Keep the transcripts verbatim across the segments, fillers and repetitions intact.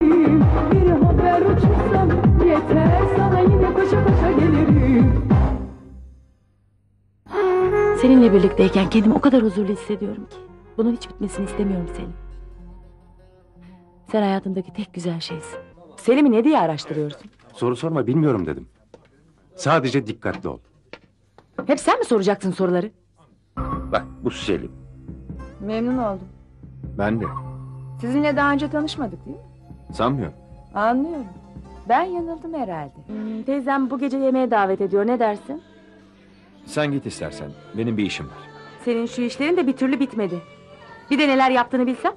Bir haber uçursam yeter, sana yine koşa koşa gelirim. Seninle birlikteyken kendimi o kadar huzurlu hissediyorum ki. Bunun hiç bitmesini istemiyorum Selim. Sen hayatımdaki tek güzel şeysin. Selim'i ne diye araştırıyorsun? Soru sorma, bilmiyorum dedim. Sadece dikkatli ol. Hep sen mi soracaksın soruları? Bak bu Selim. Memnun oldum. Ben de. Sizinle daha önce tanışmadık değil mi? Sanmıyorum. Anlıyorum. Ben yanıldım herhalde. Hmm, teyzem bu gece yemeğe davet ediyor, ne dersin? Sen git istersen. Benim bir işim var. Senin şu işlerin de bir türlü bitmedi. Bir de neler yaptığını bilsem.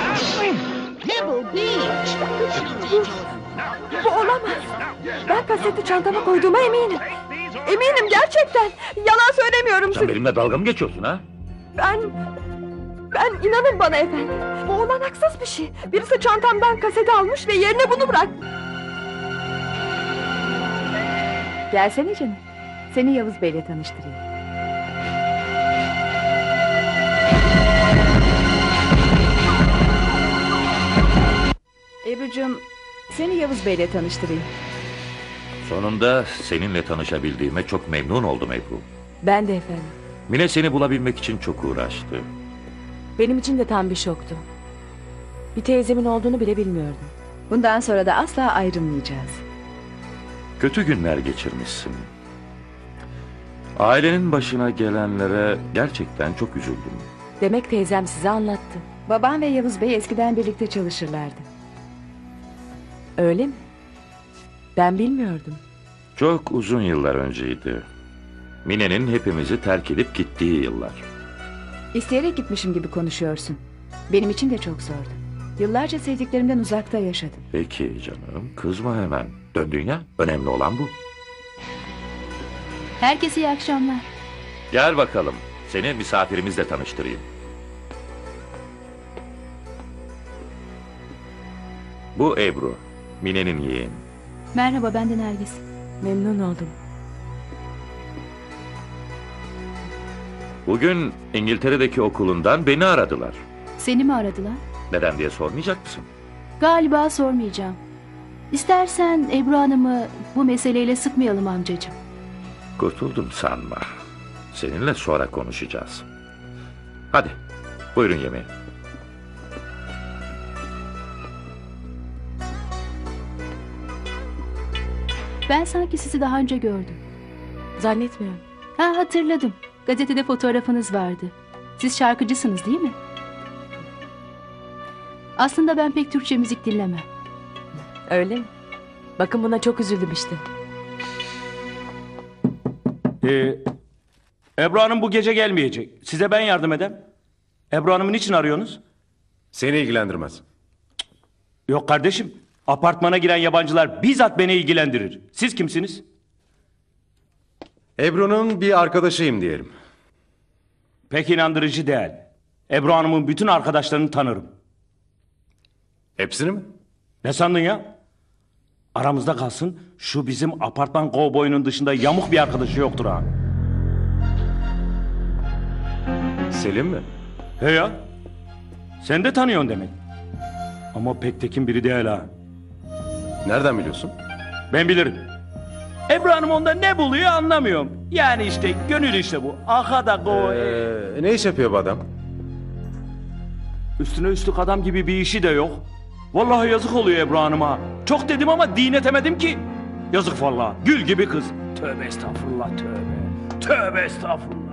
Bu olamaz. Ben kaseti çantama koyduğuma eminim. Eminim gerçekten. Yalan söylemiyorum Sen size. benimle dalga mı geçiyorsun ha? Ben... Ben inanın bana efendim. Bu olanaksız bir şey. Birisi çantamdan kaseti almış ve yerine bunu bırak. Gelsene canım. Seni Yavuz Bey'le tanıştırayım. Ebru'cum, seni Yavuz Bey'le tanıştırayım. Sonunda seninle tanışabildiğime çok memnun oldum Ebru. Ben de efendim. Mine seni bulabilmek için çok uğraştı. Benim için de tam bir şoktu. Bir teyzemin olduğunu bile bilmiyordum. Bundan sonra da asla ayrılmayacağız. Kötü günler geçirmişsin. Ailenin başına gelenlere gerçekten çok üzüldüm. Demek teyzem size anlattı. Babam ve Yavuz Bey eskiden birlikte çalışırlardı. Öyle mi? Ben bilmiyordum. Çok uzun yıllar önceydi. Mine'nin hepimizi terk edip gittiği yıllar. İsteyerek gitmişim gibi konuşuyorsun. Benim için de çok zordu. Yıllarca sevdiklerimden uzakta yaşadım. Peki canım, kızma hemen. Döndün ya, önemli olan bu. Herkese iyi akşamlar. Gel bakalım, seni misafirimizle tanıştırayım. Bu Ebru, Mine'nin yeğeni. Merhaba, ben de Nergis. Memnun oldum. Bugün İngiltere'deki okulundan beni aradılar. Seni mi aradılar? Neden diye sormayacak mısın? Galiba sormayacağım. İstersen Ebru Hanım'ı bu meseleyle sıkmayalım amcacığım. Kurtuldum sanma. Seninle sonra konuşacağız. Hadi, buyurun yemeğe. Ben sanki sizi daha önce gördüm. Zannetmiyorum. Ha, hatırladım. Gazetede fotoğrafınız vardı. Siz şarkıcısınız değil mi? Aslında ben pek Türkçe müzik dinlemem. Öyle mi? Bakın buna çok üzüldüm işte. Ee, Ebru Hanım bu gece gelmeyecek. Size ben yardım edem. Ebru Hanım'ı niçin arıyorsunuz? Seni ilgilendirmez. Yok kardeşim. Apartmana giren yabancılar bizzat beni ilgilendirir. Siz kimsiniz? Ebru'nun bir arkadaşıyım diyelim. Pek inandırıcı değil. Ebru Hanım'ın bütün arkadaşlarını tanırım. Hepsini mi? Ne sandın ya? Aramızda kalsın, şu bizim apartman kovboyunun dışında yamuk bir arkadaşı yoktur ha. Selim mi? He ya. Sen de tanıyorsun demek. Ama pek tekin biri değil ha. Nereden biliyorsun? Ben bilirim. Ebru Hanım onda ne buluyor anlamıyorum. Yani işte gönül işte bu. Aha da go. Ee, ne iş yapıyor bu adam? Üstüne üstlük adam gibi bir işi de yok. Vallahi yazık oluyor Ebru Hanım'a. Çok dedim ama dinetemedim ki. Yazık vallahi. Gül gibi kız. Tövbe estağfurullah tövbe. Tövbe estağfurullah.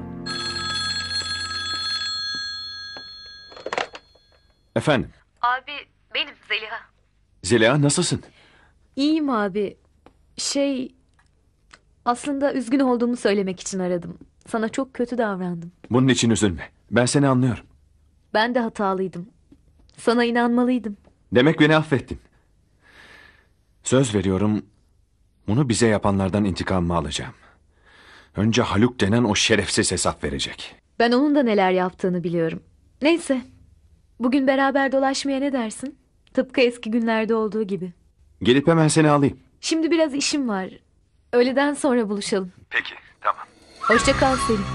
Efendim, Abi benim Zeliha. Zeliha nasılsın? İyiyim abi. Şey... Aslında üzgün olduğumu söylemek için aradım. Sana çok kötü davrandım. Bunun için üzülme. Ben seni anlıyorum. Ben de hatalıydım. Sana inanmalıydım. Demek beni affettin. Söz veriyorum, bunu bize yapanlardan intikamımı alacağım. Önce Haluk denen o şerefsiz hesap verecek. Ben onun da neler yaptığını biliyorum. Neyse. Bugün beraber dolaşmaya ne dersin? Tıpkı eski günlerde olduğu gibi. Gelip hemen seni alayım. Şimdi biraz işim var. Öğleden sonra buluşalım. Peki, tamam. Hoşça kal Selim.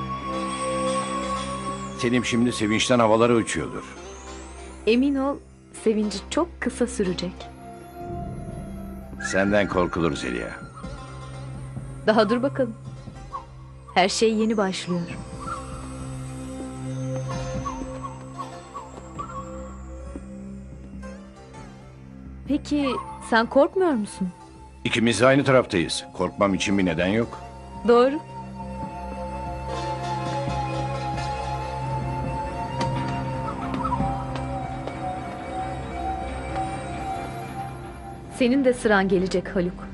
Selim şimdi sevinçten havalara uçuyordur. Emin ol, sevinci çok kısa sürecek. Senden korkulur Zeliha. Daha dur bakalım. Her şey yeni başlıyor. Peki sen korkmuyor musun? İkimiz de aynı taraftayız. Korkmam için bir neden yok. Doğru. Senin de sıran gelecek Haluk.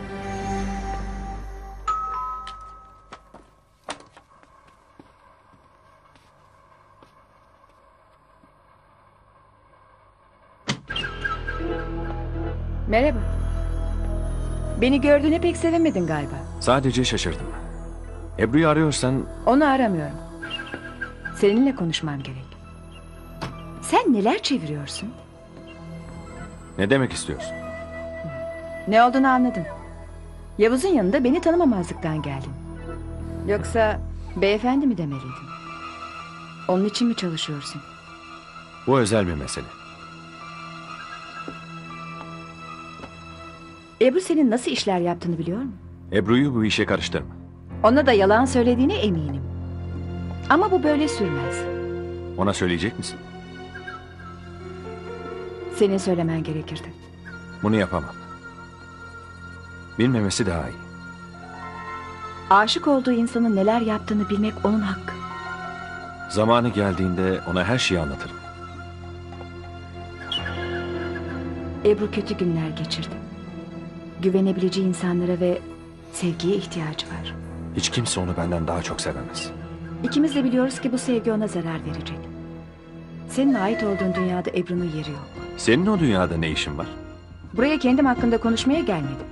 Merhaba. Beni gördüğüne pek sevinmedin galiba. Sadece şaşırdım. Ebru'yu arıyorsan Onu aramıyorum. Seninle konuşmam gerek. Sen neler çeviriyorsun? ne demek istiyorsun? Ne olduğunu anladım. Yavuz'un yanında beni tanımamazlıktan geldin. Yoksa beyefendi mi demeliydin? Onun için mi çalışıyorsun? Bu özel bir mesele. Ebru senin nasıl işler yaptığını biliyor mu? Ebru'yu bu işe karıştırma. Ona da yalan söylediğine eminim. Ama bu böyle sürmez. Ona söyleyecek misin? Senin söylemen gerekirdi. Bunu yapamam. Bilmemesi daha iyi. Aşık olduğu insanın neler yaptığını bilmek onun hakkı. Zamanı geldiğinde ona her şeyi anlatırım. Ebru kötü günler geçirdi. Güvenebileceği insanlara ve sevgiye ihtiyacı var. Hiç kimse onu benden daha çok sevemez. İkimiz de biliyoruz ki bu sevgi ona zarar verecek. Senin ait olduğun dünyada Ebru'nun yeri yok. Senin o dünyada ne işin var? Buraya kendim hakkında konuşmaya gelmedim.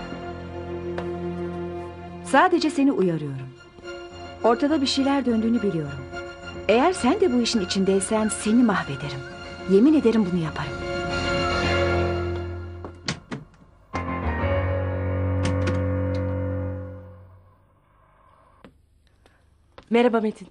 Sadece seni uyarıyorum. Ortada bir şeyler döndüğünü biliyorum. Eğer sen de bu işin içindeysen seni mahvederim. Yemin ederim bunu yaparım. Merhaba Metin.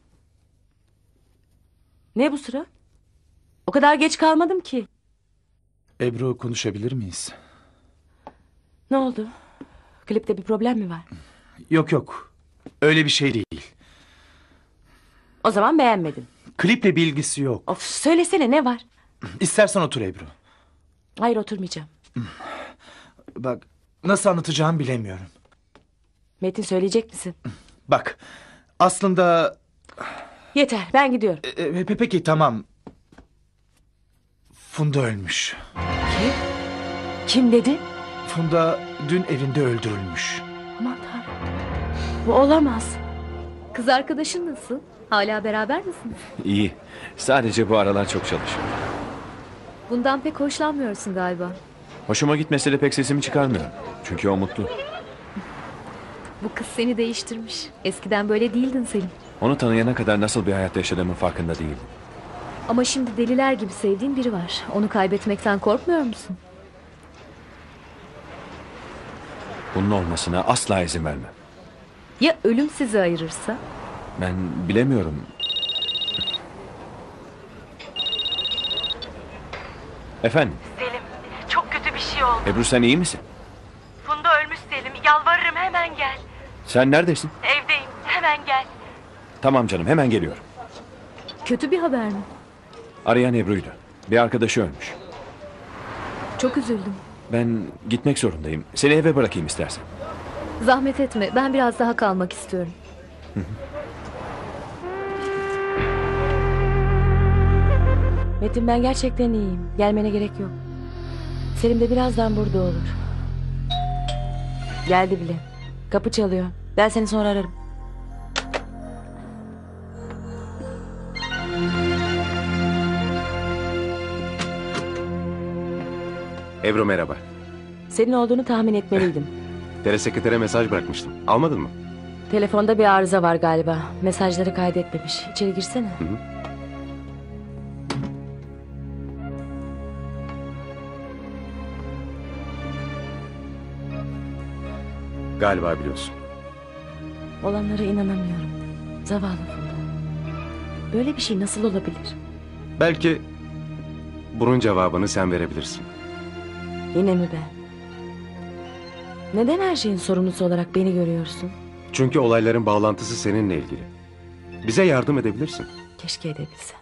Ne bu sıra? O kadar geç kalmadım ki. Ebru, konuşabilir miyiz? Ne oldu? Klipte bir problem mi var? Yok yok. Öyle bir şey değil. O zaman beğenmedin. Kliple bir ilgisi yok. Of, söylesene ne var? İstersen otur Ebru. Hayır, oturmayacağım. Bak, nasıl anlatacağımı bilemiyorum. Metin, söyleyecek misin? Bak, aslında... Yeter, ben gidiyorum. E, e, peki tamam. Funda ölmüş. Kim? Kim dedi? Funda dün evinde öldürülmüş. Aman Tanrım. Bu olamaz. Kız arkadaşın nasıl? Hala beraber misiniz? İyi. Sadece bu aralar çok çalışıyor. Bundan pek hoşlanmıyorsun galiba. Hoşuma gitmese de pek sesimi çıkarmıyorum. Çünkü o mutlu. Bu kız seni değiştirmiş. Eskiden böyle değildin Selim. Onu tanıyana kadar nasıl bir hayat yaşadığımın farkında değildim. Ama şimdi deliler gibi sevdiğin biri var. Onu kaybetmekten korkmuyor musun? Bunun olmasına asla izin vermem. Ya ölüm sizi ayırırsa? Ben bilemiyorum. Efendim? Selim, çok kötü bir şey oldu. Ebru, sen iyi misin? Funda ölmüş Selim. Yalvarırım, hemen gel. Sen neredesin? Evdeyim, hemen gel. Tamam canım, hemen geliyorum. Kötü bir haber mi? Arayan Ebru'ydu. Bir arkadaşı ölmüş. Çok üzüldüm. Ben gitmek zorundayım. Seni eve bırakayım istersen. Zahmet etme. Ben biraz daha kalmak istiyorum. Metin, ben gerçekten iyiyim. Gelmene gerek yok. Selim de birazdan burada olur. Geldi bile. Kapı çalıyor. Ben seni sonra ararım. Ebru, merhaba. Senin olduğunu tahmin etmeliydim. Telesekretere mesaj bırakmıştım. Almadın mı? Telefonda bir arıza var galiba. Mesajları kaydetmemiş. İçeri girsene. Hı hı. Galiba biliyorsun. Olanlara inanamıyorum. Zavallı Funda. Böyle bir şey nasıl olabilir? Belki bunun cevabını sen verebilirsin. Yine mi ben? Neden her şeyin sorumlusu olarak beni görüyorsun? Çünkü olayların bağlantısı seninle ilgili. Bize yardım edebilirsin. Keşke edebilsem.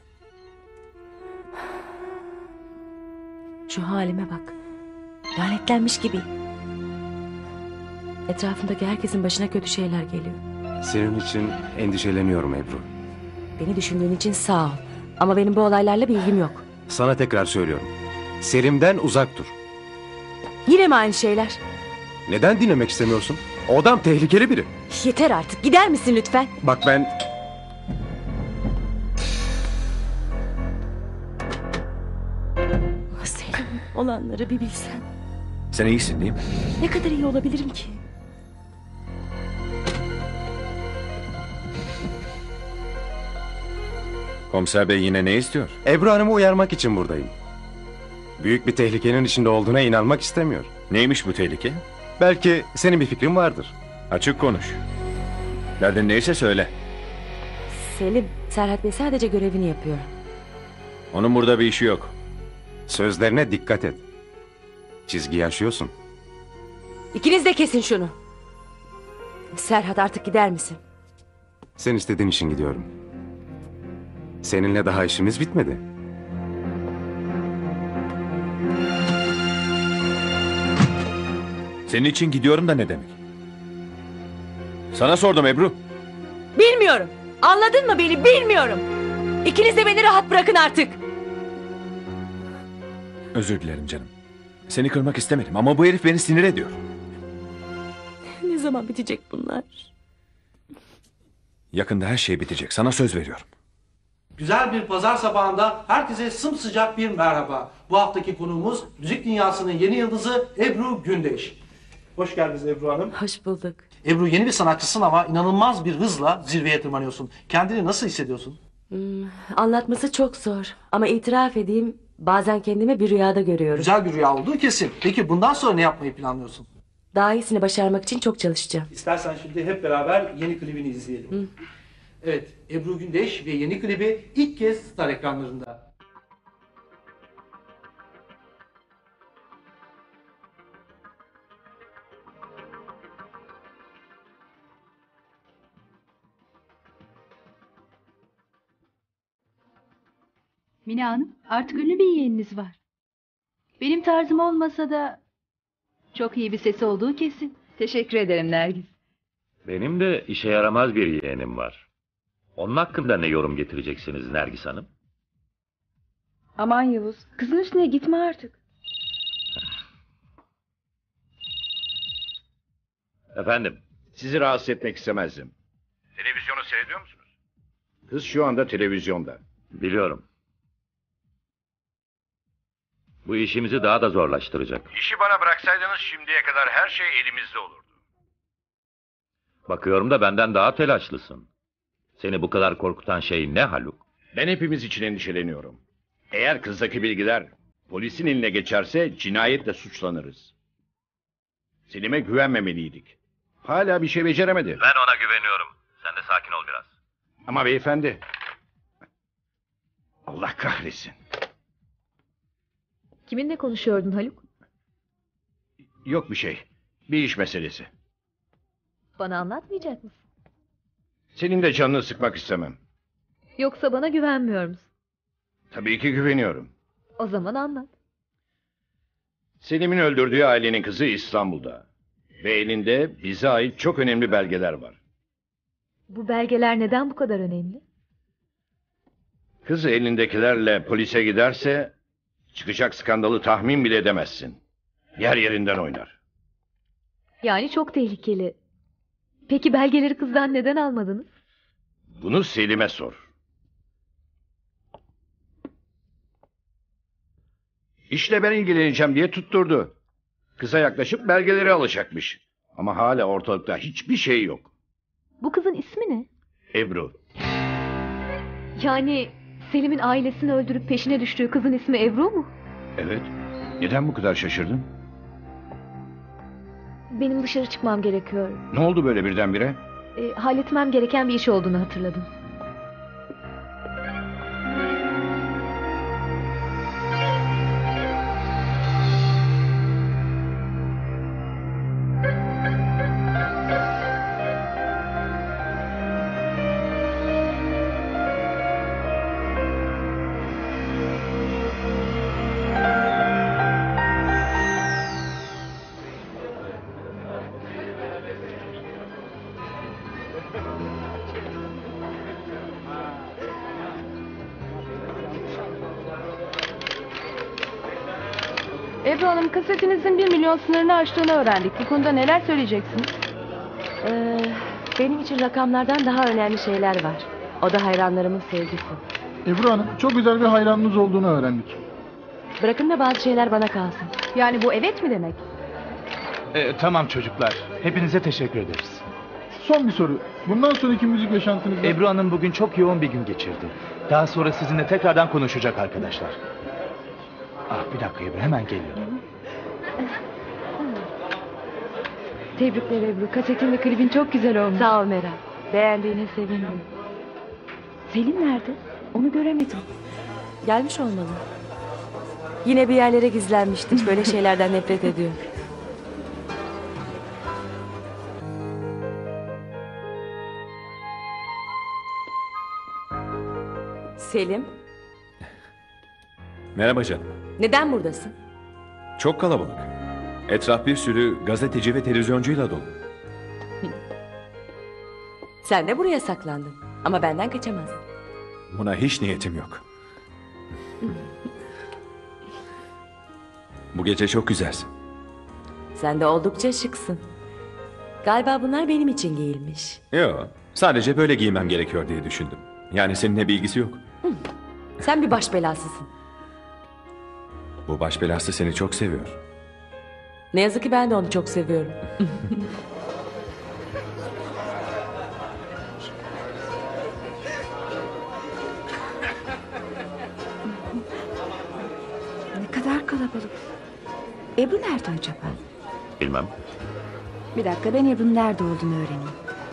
Şu halime bak. Lanetlenmiş gibi. Etrafımdaki herkesin başına kötü şeyler geliyor. Senin için endişeleniyorum Ebru. Beni düşündüğün için sağ ol. Ama benim bu olaylarla bir ilgim yok. Sana tekrar söylüyorum. Selim'den uzak dur. Yine mi aynı şeyler? Neden dinlemek istemiyorsun? O adam tehlikeli biri. Yeter artık. Gider misin lütfen? Bak ben... Selim, olanları bir bilsen. Sen iyisin değil mi? Ne kadar iyi olabilirim ki? Komiser bey yine ne istiyor? Ebru Hanım'ı uyarmak için buradayım. Büyük bir tehlikenin içinde olduğuna inanmak istemiyor. Neymiş bu tehlike? Belki senin bir fikrin vardır. Açık konuş. Derdin neyse söyle. Selim, Serhat Bey sadece görevini yapıyor. Onun burada bir işi yok. Sözlerine dikkat et. Çizgiyi aşıyorsun. İkiniz de kesin şunu. Serhat artık gider misin? Sen istediğin için gidiyorum. Seninle daha işimiz bitmedi. Senin için gidiyorum da ne demek? Sana sordum Ebru. Bilmiyorum. Anladın mı beni? Bilmiyorum. İkiniz de beni rahat bırakın artık. Özür dilerim canım. Seni kırmak istemedim ama bu herif beni sinir ediyor. Ne zaman bitecek bunlar? Yakında her şey bitecek. Sana söz veriyorum. Güzel bir pazar sabahında herkese sımsıcak bir merhaba. Bu haftaki konuğumuz müzik dünyasının yeni yıldızı Ebru Gündeş. Hoş geldiniz Ebru Hanım. Hoş bulduk. Ebru, yeni bir sanatçısın ama inanılmaz bir hızla zirveye tırmanıyorsun. Kendini nasıl hissediyorsun? Hmm, anlatması çok zor. Ama itiraf edeyim, bazen kendimi bir rüyada görüyorum. Güzel bir rüya olduğu kesin. Peki bundan sonra ne yapmayı planlıyorsun? Daha iyisini başarmak için çok çalışacağım. İstersen şimdi hep beraber yeni klibini izleyelim. Hı. Evet, Ebru Gündeş ve yeni klibi ilk kez Star ekranlarında. Mine Hanım, artık ünlü bir yeğeniniz var. Benim tarzım olmasa da çok iyi bir sesi olduğu kesin. Teşekkür ederim Nergis. Benim de işe yaramaz bir yeğenim var. Onun hakkında ne yorum getireceksiniz Nergis Hanım? Aman Yavuz, kızın üstüne gitme artık. Efendim? Sizi rahatsız etmek istemezdim. Televizyonu seyrediyor musunuz? Kız şu anda televizyonda. Biliyorum. Bu işimizi daha da zorlaştıracak. İşi bana bıraksaydınız şimdiye kadar her şey elimizde olurdu. Bakıyorum da benden daha telaşlısın. Seni bu kadar korkutan şey ne Haluk? Ben hepimiz için endişeleniyorum. Eğer kızdaki bilgiler polisin eline geçerse cinayetle suçlanırız. Selim'e güvenmemeliydik. Hala bir şey beceremedi. Ben ona güveniyorum. Sen de sakin ol biraz. Ama beyefendi... Allah kahretsin. Kiminle konuşuyordun Haluk? Yok bir şey. Bir iş meselesi. Bana anlatmayacak mısın? Senin de canını sıkmak istemem. Yoksa bana güvenmiyor musun? Tabii ki güveniyorum. O zaman anlat. Selim'in öldürdüğü ailenin kızı İstanbul'da. Ve elinde bize ait çok önemli belgeler var. Bu belgeler neden bu kadar önemli? Kız elindekilerle polise giderse... çıkacak skandalı tahmin bile edemezsin. Yer yerinden oynar. Yani çok tehlikeli. Peki belgeleri kızdan neden almadınız? Bunu Selim'e sor. İşle ben ilgileneceğim diye tutturdu. Kıza yaklaşıp belgeleri alacakmış. Ama hala ortalıkta hiçbir şey yok. Bu kızın ismi ne? Ebru. Yani Selim'in ailesini öldürüp peşine düştüğü kızın ismi Ebru mu? Evet. Neden bu kadar şaşırdın? Benim dışarı çıkmam gerekiyor. Ne oldu böyle birdenbire? E, halletmem gereken bir iş olduğunu hatırladım. Ebru Hanım, kasetinizin bir milyon sınırını aştığını öğrendik. Bu konuda neler söyleyeceksiniz? Ee, benim için rakamlardan daha önemli şeyler var. O da hayranlarımın sevgisi. Ebru Hanım, çok güzel bir hayranınız olduğunu öğrendik. Bırakın da bazı şeyler bana kalsın. Yani bu evet mi demek? Ee, tamam çocuklar. Hepinize teşekkür ederiz. Son bir soru. Bundan sonraki müzik yaşantınızda... Ebru Hanım bugün çok yoğun bir gün geçirdi. Daha sonra sizinle tekrardan konuşacak arkadaşlar. Ah bir dakika Ebru, hemen geliyorum. Tebrikler Ebru. Kasetin ve klibin çok güzel olmuş. Sağ ol Meral. Beğendiğine sevindim. Selim nerede? Onu göremedim. Gelmiş olmalı. Yine bir yerlere gizlenmiştir. Böyle şeylerden nefret ediyor. Selim, Merhaba canım. neden buradasın? Çok kalabalık. Etraf bir sürü gazeteci ve televizyoncuyla dolu. Sen de buraya saklandın. Ama benden kaçamazsın. Buna hiç niyetim yok. Bu gece çok güzelsin. Sen de oldukça şıksın. Galiba bunlar benim için giyilmiş. Yok, sadece böyle giymem gerekiyor diye düşündüm. Yani seninle bir ilgisi yok. Sen bir baş belasısın. Bu baş belası seni çok seviyor. Ne yazık ki ben de onu çok seviyorum. Ne kadar kalabalık. Ebru nerede acaba? Bilmem. Bir dakika, ben Ebru'nun nerede olduğunu öğreneyim.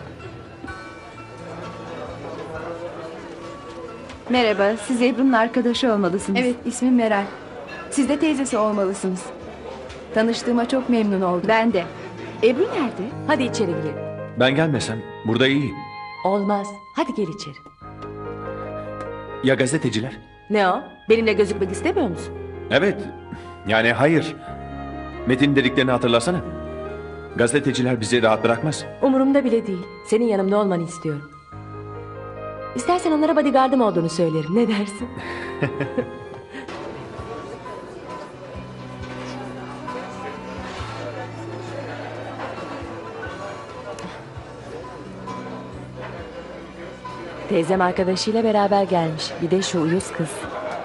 Merhaba, siz Ebru'nun arkadaşı olmalısınız. Evet, ismim Meral. Siz de teyzesi olmalısınız. Tanıştığıma çok memnun oldum. Ben de. Ebru nerede? Hadi içeri girelim. Ben gelmesem burada iyiyim. Olmaz. Hadi gel içeri. Ya gazeteciler? Ne o? Benimle gözükmek istemiyor musun? Evet. Yani hayır. Metin dediklerini hatırlasana. Gazeteciler bizi rahat bırakmaz. Umurumda bile değil. Senin yanımda olmanı istiyorum. İstersen onlara bodyguardım olduğunu söylerim. Ne dersin? Teyzem arkadaşıyla beraber gelmiş. Bir de şu uyuz kız.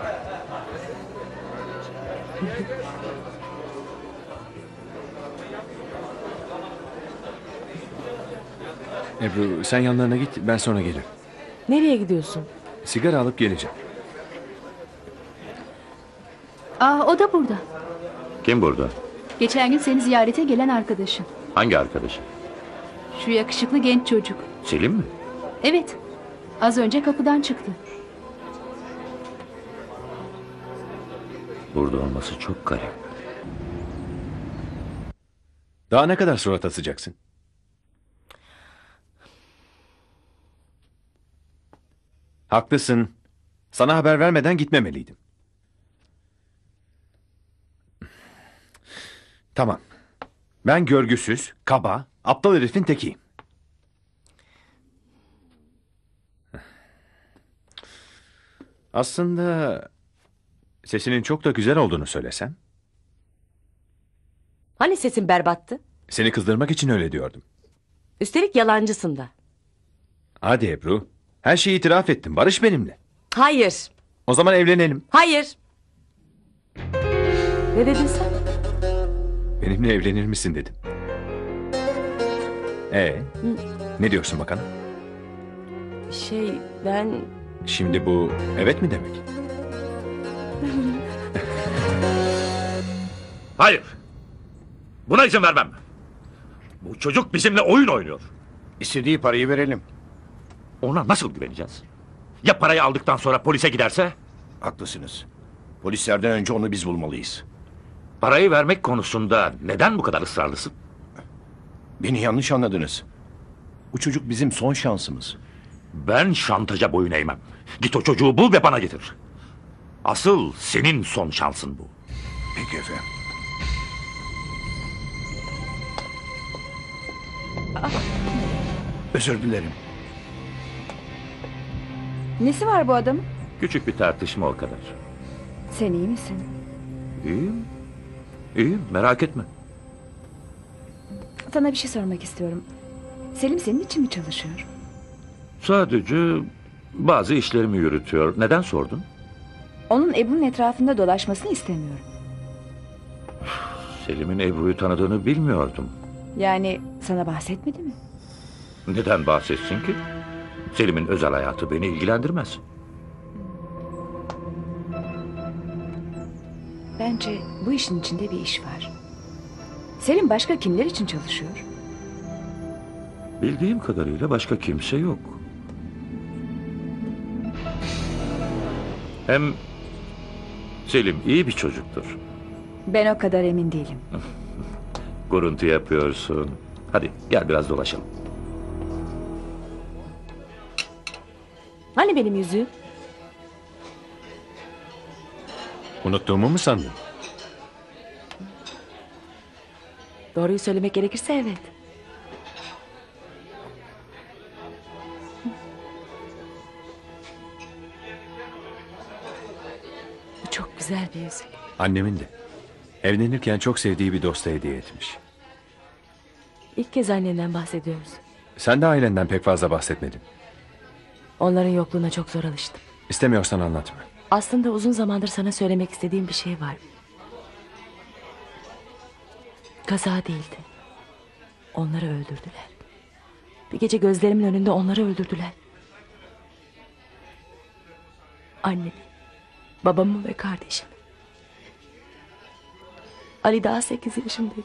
Ebru sen yanlarına git, ben sonra gelirim. Nereye gidiyorsun? Sigara alıp geleceğim. Aa, o da burada. Kim burada? Geçen gün seni ziyarete gelen arkadaşın. Hangi arkadaşın? Şu yakışıklı genç çocuk. Selim mi? Evet. Az önce kapıdan çıktı. Burada olması çok garip. Daha ne kadar surat asacaksın? Haklısın. Sana haber vermeden gitmemeliydim. Tamam. Ben görgüsüz, kaba, aptal herifin tekiyim. Aslında sesinin çok da güzel olduğunu söylesem. Hani sesin berbattı? Seni kızdırmak için öyle diyordum. Üstelik yalancısın da. Hadi Ebru. Her şeyi itiraf ettim. Barış benimle. Hayır. O zaman evlenelim. Hayır. Ne dedin sen? Benimle evlenir misin dedim. Ee, ne diyorsun bakalım? Şey ben... Şimdi bu evet mi demek? Hayır. Buna izin vermem. Bu çocuk bizimle oyun oynuyor. İstediği parayı verelim. Ona nasıl güveneceğiz? Ya parayı aldıktan sonra polise giderse? Haklısınız. Polislerden önce onu biz bulmalıyız. Parayı vermek konusunda neden bu kadar ısrarlısın? Beni yanlış anladınız. Bu çocuk bizim son şansımız. Ben şantaja boyun eğmem. Git o çocuğu bul ve bana getir. Asıl senin son şansın bu. Peki efendim. Özür dilerim. Nesi var bu adamın? Küçük bir tartışma o kadar. Sen iyi misin? İyiyim. İyiyim, merak etme. Sana bir şey sormak istiyorum. Selim senin için mi çalışıyor? Sadece bazı işlerimi yürütüyor. Neden sordun? Onun Ebru'nun etrafında dolaşmasını istemiyorum. Selim'in Ebru'yu tanıdığını bilmiyordum. Yani sana bahsetmedi mi? Neden bahsetsin ki? Selim'in özel hayatı beni ilgilendirmez. Bence bu işin içinde bir iş var. Selim başka kimler için çalışıyor? Bildiğim kadarıyla başka kimse yok. Hem Selim iyi bir çocuktur. Ben o kadar emin değilim. Kuruntu yapıyorsun. Hadi gel biraz dolaşalım. Hani benim yüzüğüm? Unuttuğumu mu sandın? Doğruyu söylemek gerekirse evet. Bu çok güzel bir yüzük. Annemin de. Evlenirken çok sevdiği bir dosta hediye etmiş. İlk kez annenden bahsediyoruz. Sen de ailenden pek fazla bahsetmedin. Onların yokluğuna çok zor alıştım. İstemiyorsan anlatma. Aslında uzun zamandır sana söylemek istediğim bir şey var. Kaza değildi. Onları öldürdüler. Bir gece gözlerimin önünde onları öldürdüler. Annemi, babamı ve kardeşimi. Ali daha sekiz yaşındaydı.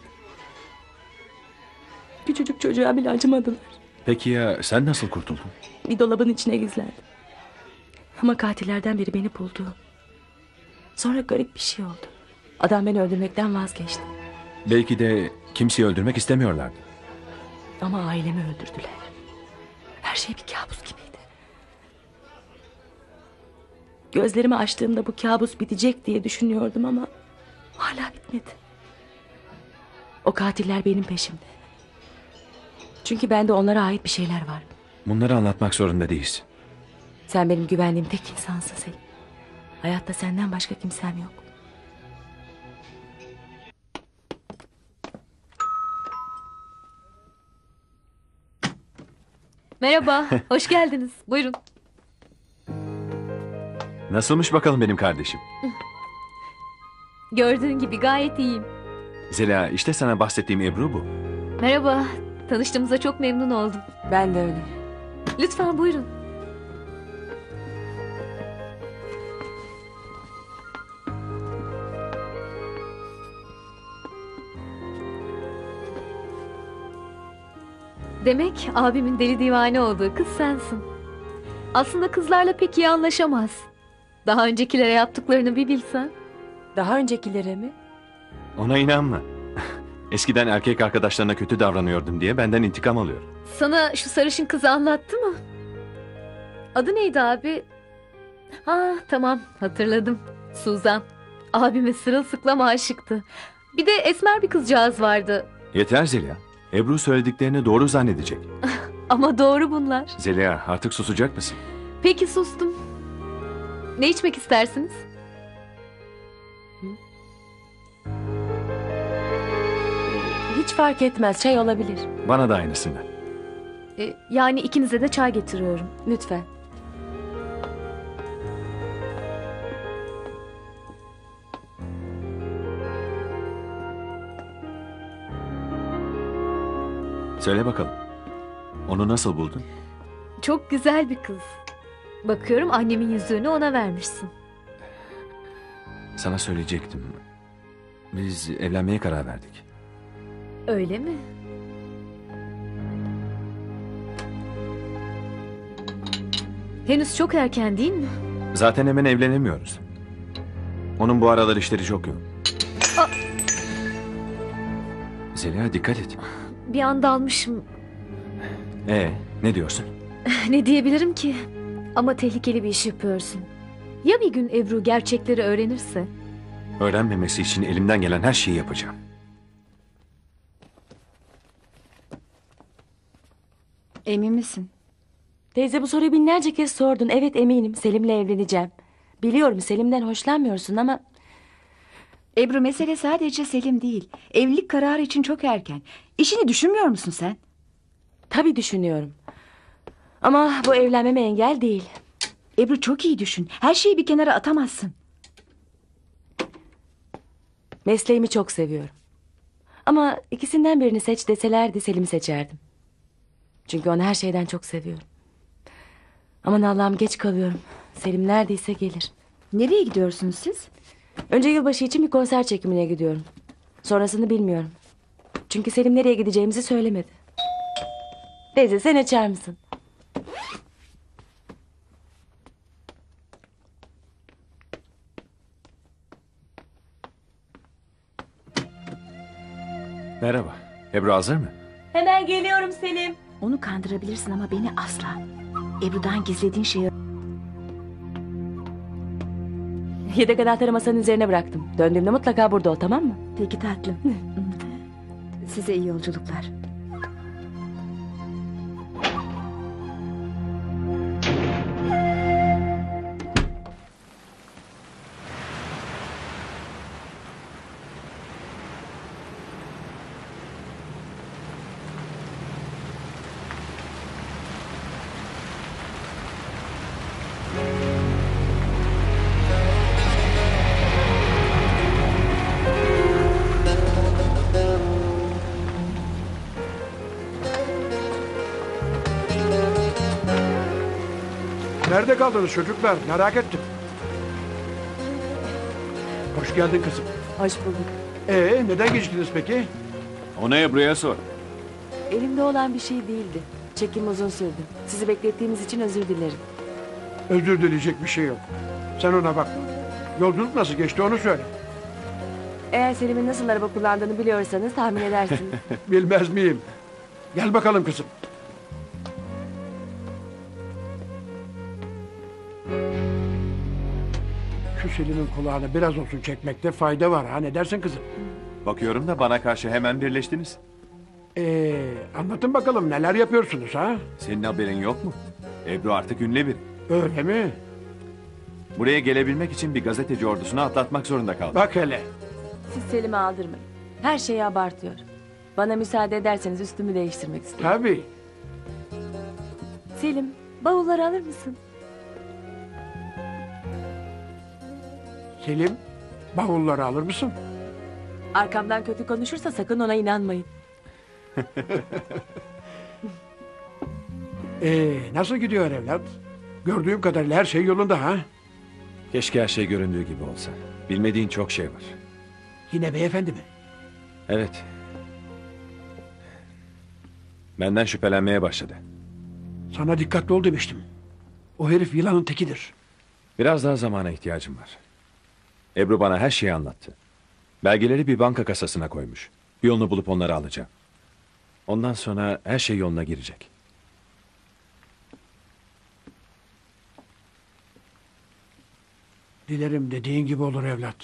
Küçücük çocuğa bile acımadılar. Peki ya sen nasıl kurtuldun? Bir dolabın içine gizlendim. Ama katillerden biri beni buldu. Sonra garip bir şey oldu. Adam beni öldürmekten vazgeçti. Belki de kimseyi öldürmek istemiyorlardı. Ama ailemi öldürdüler. Her şey bir kabus gibiydi. Gözlerimi açtığımda bu kabus bitecek diye düşünüyordum ama hala bitmedi. O katiller benim peşimde. Çünkü bende onlara ait bir şeyler var. Bunları anlatmak zorunda değilsin. Sen benim güvendiğim tek insansın Selim. Hayatta senden başka kimsem yok. Merhaba, hoş geldiniz. Buyurun. Nasılmış bakalım benim kardeşim? Gördüğün gibi gayet iyiyim. Zeliha, işte sana bahsettiğim Ebru bu. Merhaba, tanıştığımıza çok memnun oldum. Ben de öyle. Lütfen buyurun. Demek abimin deli divane olduğu kız sensin. Aslında kızlarla pek iyi anlaşamaz. Daha öncekilere yaptıklarını bir bilsen. Daha öncekilere mi? Ona inanma. Eskiden erkek arkadaşlarına kötü davranıyordum diye benden intikam alıyor. Sana şu sarışın kızı anlattı mı? Adı neydi abi? Ha tamam hatırladım. Suzan. Abime sırılsıklam aşıktı. Bir de esmer bir kızcağız vardı. Yeter Zeliha. Ebru söylediklerini doğru zannedecek. Ama doğru bunlar. Zeliha, artık susacak mısın? Peki sustum. Ne içmek istersiniz? Hiç fark etmez, çay olabilir. Bana da aynısından. Ee, yani ikinize de çay getiriyorum. Lütfen. Söyle bakalım. Onu nasıl buldun? Çok güzel bir kız. Bakıyorum annemin yüzüğünü ona vermişsin. Sana söyleyecektim. Biz evlenmeye karar verdik. Öyle mi? Henüz çok erken değil mi? Zaten hemen evlenemiyoruz. Onun bu aralar işleri çok yoğun. Aa! Zeliha, dikkat et. Bir anda almışım. Ee, ne diyorsun? Ne diyebilirim ki? Ama tehlikeli bir iş yapıyorsun. Ya bir gün Ebru gerçekleri öğrenirse? Öğrenmemesi için elimden gelen her şeyi yapacağım. Emin misin? Teyze, bu soruyu binlerce kez sordun. Evet, eminim. Selim'le evleneceğim. Biliyorum Selim'den hoşlanmıyorsun ama Ebru, mesele sadece Selim değil. Evlilik kararı için çok erken. İşini düşünmüyor musun sen? Tabii düşünüyorum. Ama bu evlenmeme engel değil. Ebru, çok iyi düşün. Her şeyi bir kenara atamazsın. Mesleğimi çok seviyorum. Ama ikisinden birini seç deselerdi Selim'i seçerdim. Çünkü onu her şeyden çok seviyorum. Aman Allah'ım, geç kalıyorum. Selim neredeyse gelir. Nereye gidiyorsunuz siz? Önce yılbaşı için bir konser çekimine gidiyorum. Sonrasını bilmiyorum. Çünkü Selim nereye gideceğimizi söylemedi. Teyze, sen açar mısın? Merhaba. Ebru hazır mı? Hemen geliyorum Selim. Onu kandırabilirsin ama beni asla. Ebru'dan gizlediğin şeyi... Yedek anahtarı masanın üzerine bıraktım. Döndüğümde mutlaka burada ol, tamam mı? Peki tatlım. Size iyi yolculuklar. Nerede kaldınız çocuklar? Merak ettim. Hoş geldin kızım. Hoş bulduk. Ee, neden geciktiniz peki? Onu Ebru'ya sor. Elimde olan bir şey değildi. Çekim uzun sürdü. Sizi beklettiğimiz için özür dilerim. Özür dileyecek bir şey yok. Sen ona bakma. Yolculuk nasıl geçti onu söyle. Eğer Selim'in nasıl araba kullandığını biliyorsanız tahmin edersiniz. Bilmez miyim? Gel bakalım kızım. Şu Selim'in kulağını biraz olsun çekmekte fayda var ha, ne dersin kızım? Bakıyorum da bana karşı hemen birleştiniz. Ee, anlatın bakalım neler yapıyorsunuz ha? Senin haberin yok mu? Ebru artık ünlü biri. Öyle mi? Buraya gelebilmek için bir gazeteci ordusunu atlatmak zorunda kaldım. Bak hele. Siz Selim'i aldırmayın. Her şeyi abartıyor. Bana müsaade ederseniz üstümü değiştirmek istiyorum. Tabii. Selim, bavulları alır mısın? Selim, bavulları alır mısın? Arkamdan kötü konuşursa sakın ona inanmayın. Ee, nasıl gidiyor evlat? Gördüğüm kadarıyla her şey yolunda ha? Keşke her şey göründüğü gibi olsa. Bilmediğin çok şey var. Yine beyefendi mi? Evet. Benden şüphelenmeye başladı. Sana dikkatli ol demiştim. O herif yılanın tekidir. Biraz daha zamana ihtiyacım var. Ebru bana her şeyi anlattı. Belgeleri bir banka kasasına koymuş. Bir yolunu bulup onları alacağım. Ondan sonra her şey yoluna girecek. Dilerim dediğin gibi olur evlat.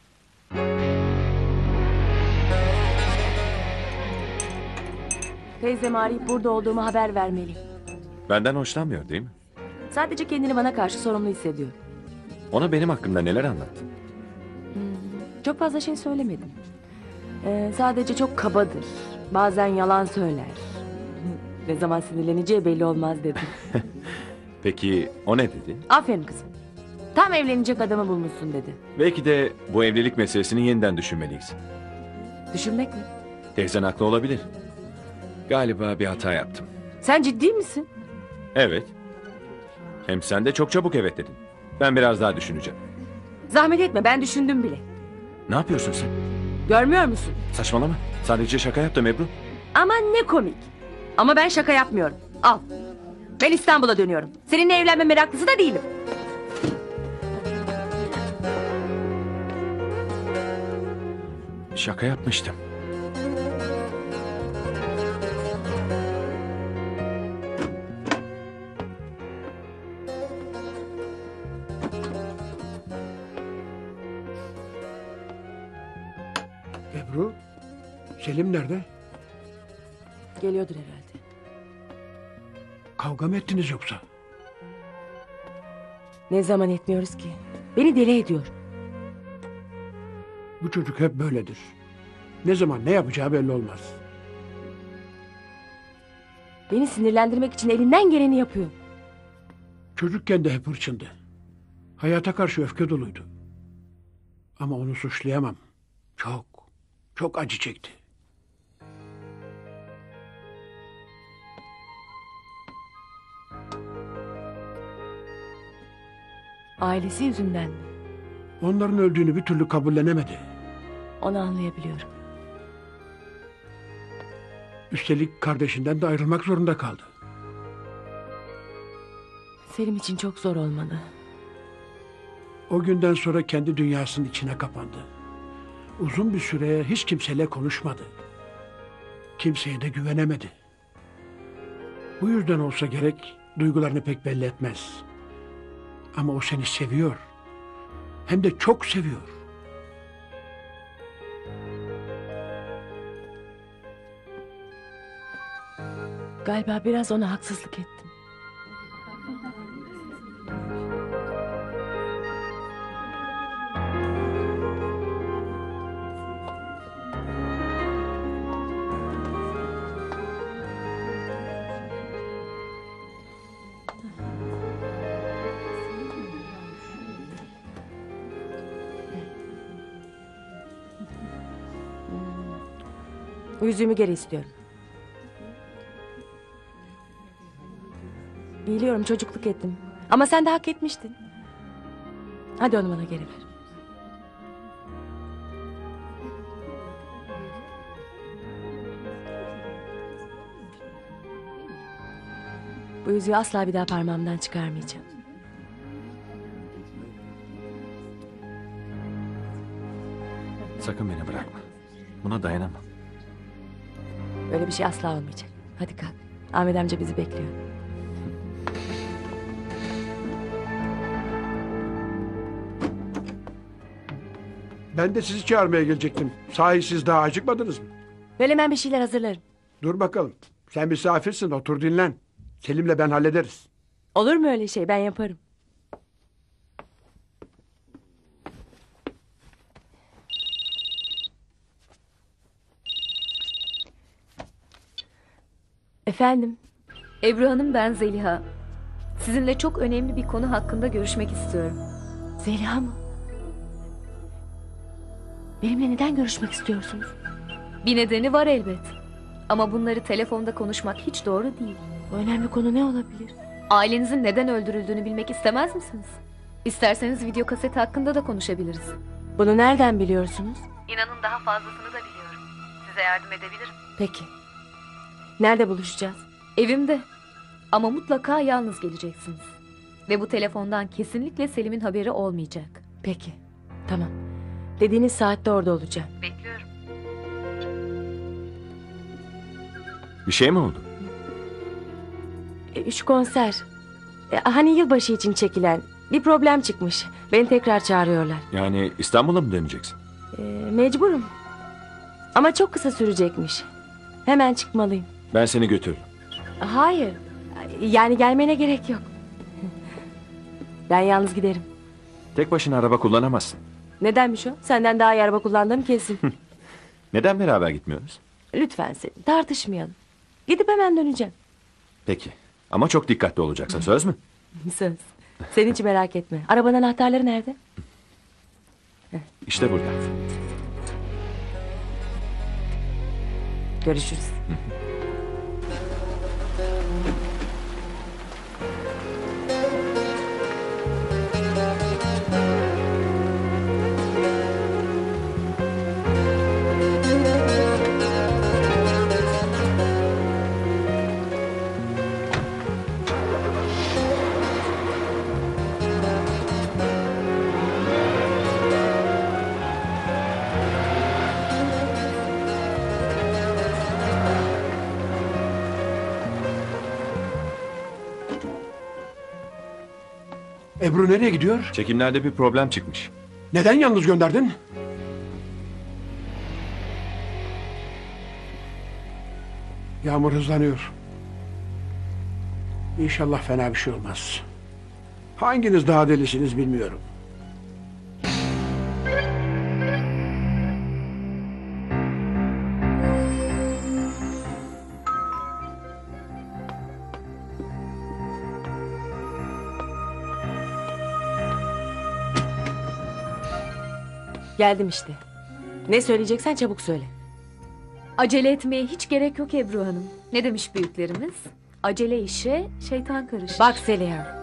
Teyzemi arayıp burada olduğumu haber vermeliyim. Benden hoşlanmıyor değil mi? Sadece kendini bana karşı sorumlu hissediyor. Ona benim hakkımda neler anlattın? Çok fazla şey söylemedim. Ee, sadece çok kabadır. Bazen yalan söyler. Ne zaman sinirleneceği belli olmaz dedim. Peki o ne dedi? Aferin kızım. Tam evlenecek adamı bulmuşsun dedi. Belki de bu evlilik meselesini yeniden düşünmeliyiz. Düşünmek mi? Teyzen haklı olabilir. Galiba bir hata yaptım. Sen ciddi misin? Evet. Hem sen de çok çabuk evet dedin. Ben biraz daha düşüneceğim. Zahmet etme, ben düşündüm bile. Ne yapıyorsun sen? Görmüyor musun? Saçmalama. Sadece şaka yaptım Ebru. Aman ne komik. Ama ben şaka yapmıyorum. Al. Ben İstanbul'a dönüyorum. Seninle evlenme meraklısı da değilim. Şaka yapmıştım. Ebru, Selim nerede? Geliyordur herhalde. Kavga mı ettiniz yoksa? Ne zaman etmiyoruz ki? Beni deli ediyor. Bu çocuk hep böyledir. Ne zaman ne yapacağı belli olmaz. Beni sinirlendirmek için elinden geleni yapıyor. Çocukken de hep hırçındı. Hayata karşı öfke doluydu. Ama onu suçlayamam. Çok, çok acı çekti. Ailesi yüzünden mi? Onların öldüğünü bir türlü kabullenemedi. Onu anlayabiliyorum. Üstelik kardeşinden de ayrılmak zorunda kaldı. Selim için çok zor olmalı. O günden sonra kendi dünyasının içine kapandı. Uzun bir süre hiç kimseyle konuşmadı. Kimseye de güvenemedi. Bu yüzden olsa gerek duygularını pek belli etmez. Ama o seni seviyor. Hem de çok seviyor. Galiba biraz ona haksızlık ettim. Yüzüğümü geri istiyorum. Biliyorum çocukluk ettim. Ama sen de hak etmiştin. Hadi onu bana geri ver. Bu yüzüğü asla bir daha parmağımdan çıkarmayacağım. Sakın beni bırakma. Buna dayanamam. Öyle bir şey asla olmayacak. Hadi kalk. Ahmet amca bizi bekliyor. Ben de sizi çağırmaya gelecektim. Sahi siz daha acıkmadınız mı? Böyle hemen bir şeyler hazırlarım. Dur bakalım. Sen misafirsin, otur dinlen. Selim'le ben hallederiz. Olur mu öyle şey? Ben yaparım. Efendim? Ebru Hanım, ben Zeliha. Sizinle çok önemli bir konu hakkında görüşmek istiyorum. Zeliha mı? Benimle neden görüşmek istiyorsunuz? Bir nedeni var elbet. Ama bunları telefonda konuşmak hiç doğru değil. Bu önemli konu ne olabilir? Ailenizin neden öldürüldüğünü bilmek istemez misiniz? İsterseniz video kaseti hakkında da konuşabiliriz. Bunu nereden biliyorsunuz? İnanın daha fazlasını da biliyorum. Size yardım edebilirim. Peki. Nerede buluşacağız? Evimde. Ama mutlaka yalnız geleceksiniz. Ve bu telefondan kesinlikle Selim'in haberi olmayacak. Peki. Tamam. Dediğiniz saatte orada olacağım. Bekliyorum. Bir şey mi oldu? E, şu konser. E, hani yılbaşı için çekilen. Bir problem çıkmış. Beni tekrar çağırıyorlar. Yani İstanbul'a mı döneceksin? E, mecburum. Ama çok kısa sürecekmiş. Hemen çıkmalıyım. Ben seni götürürüm. Hayır. Yani gelmene gerek yok. Ben yalnız giderim. Tek başına araba kullanamazsın. Nedenmiş o? Senden daha iyi araba kullandığım kesin. Neden beraber gitmiyoruz? Lütfen Selim, tartışmayalım. Gidip hemen döneceğim. Peki. Ama çok dikkatli olacaksın. Söz mü? Söz. Sen hiç merak etme. Arabanın anahtarları nerede? İşte burada. Görüşürüz. Ebru nereye gidiyor? Çekimlerde bir problem çıkmış. Neden yalnız gönderdin? Yağmur hızlanıyor. İnşallah fena bir şey olmaz. Hanginiz daha delisiniz bilmiyorum. Geldim işte. Ne söyleyeceksen çabuk söyle. Acele etmeye hiç gerek yok Ebru Hanım. Ne demiş büyüklerimiz? Acele işe şeytan karışır. Bak Zeliha.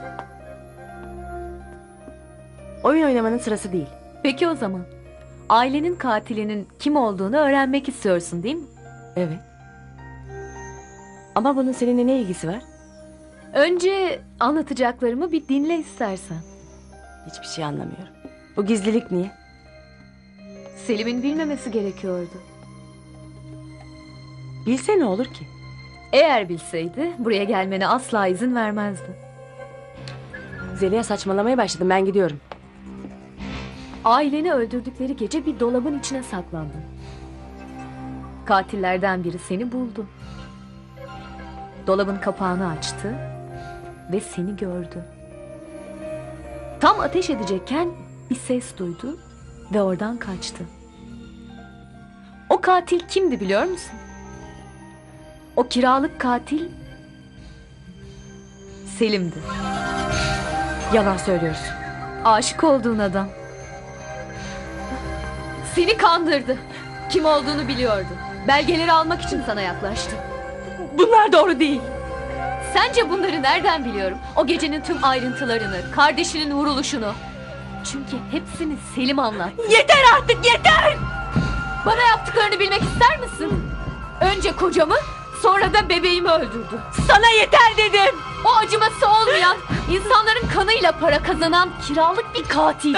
Oyun oynamanın sırası değil. Peki o zaman. Ailenin katilinin kim olduğunu öğrenmek istiyorsun değil mi? Evet. Ama bunun seninle ne ilgisi var? Önce anlatacaklarımı bir dinle istersen. Hiçbir şey anlamıyorum. Bu gizlilik niye? Selim'in bilmemesi gerekiyordu. Bilse ne olur ki? Eğer bilseydi buraya gelmene asla izin vermezdi. Zeliha saçmalamaya başladım, ben gidiyorum. Aileni öldürdükleri gece bir dolabın içine saklandın. Katillerden biri seni buldu. Dolabın kapağını açtı ve seni gördü. Tam ateş edecekken bir ses duydu ve oradan kaçtı. O katil kimdi biliyor musun? O kiralık katil Selim'di. Yalan söylüyorsun. Aşık olduğun adam. Seni kandırdı. Kim olduğunu biliyordu. Belgeleri almak için sana yaklaştı. Bunlar doğru değil. Sence bunları nereden biliyorum? O gecenin tüm ayrıntılarını, kardeşinin vuruluşunu. Çünkü hepsini Selim anlattı. Yeter artık, yeter! Bana yaptıklarını bilmek ister misin? Önce kocamı, sonra da bebeğimi öldürdü. Sana yeter dedim! O acıması olmayan, insanların kanıyla para kazanan kiralık bir katil.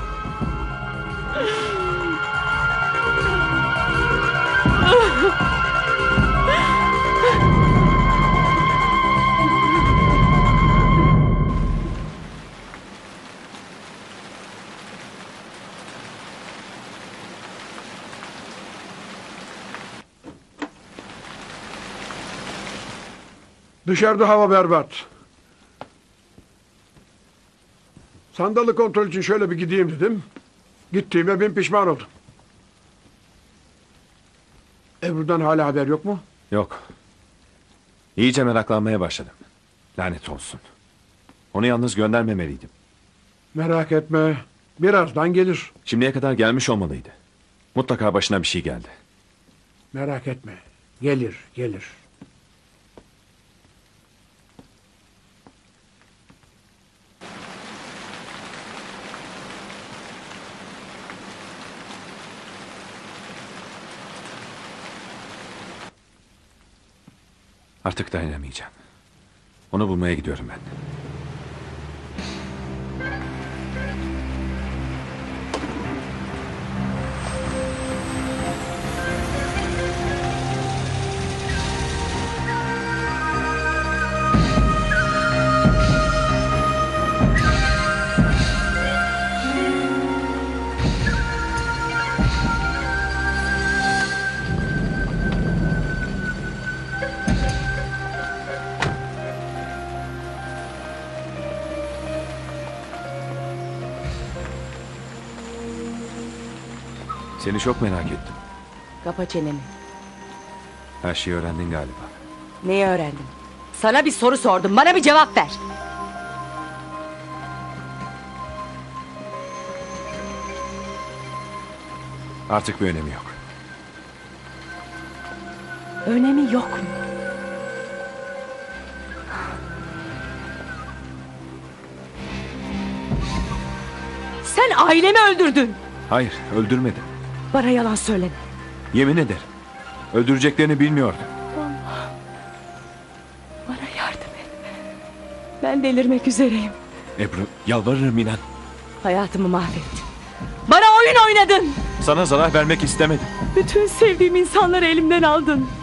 Dışarıda hava berbat. Sandalı kontrol için şöyle bir gideyim dedim. Gittiğime bin pişman oldum. Ebru'dan hala haber yok mu? Yok. İyice meraklanmaya başladım. Lanet olsun. Onu yalnız göndermemeliydim. Merak etme. Birazdan gelir. Şimdiye kadar gelmiş olmalıydı. Mutlaka başına bir şey geldi. Merak etme. Gelir, gelir. Artık dayanamayacağım. Onu bulmaya gidiyorum ben. Seni çok merak ettim. Kapa çeneni. Her şeyi öğrendin galiba. Neyi öğrendin? Sana bir soru sordum, bana bir cevap ver. Artık bir önemi yok. Önemi yok mu? Sen ailemi öldürdün. Hayır, öldürmedim. Bana yalan söyleme. Yemin ederim. Öldüreceklerini bilmiyordum. Allah. Bana yardım et. Ben delirmek üzereyim. Ebru, yalvarırım inan. Hayatımı mahvettin. Bana oyun oynadın. Sana zarar vermek istemedim. Bütün sevdiğim insanları elimden aldın.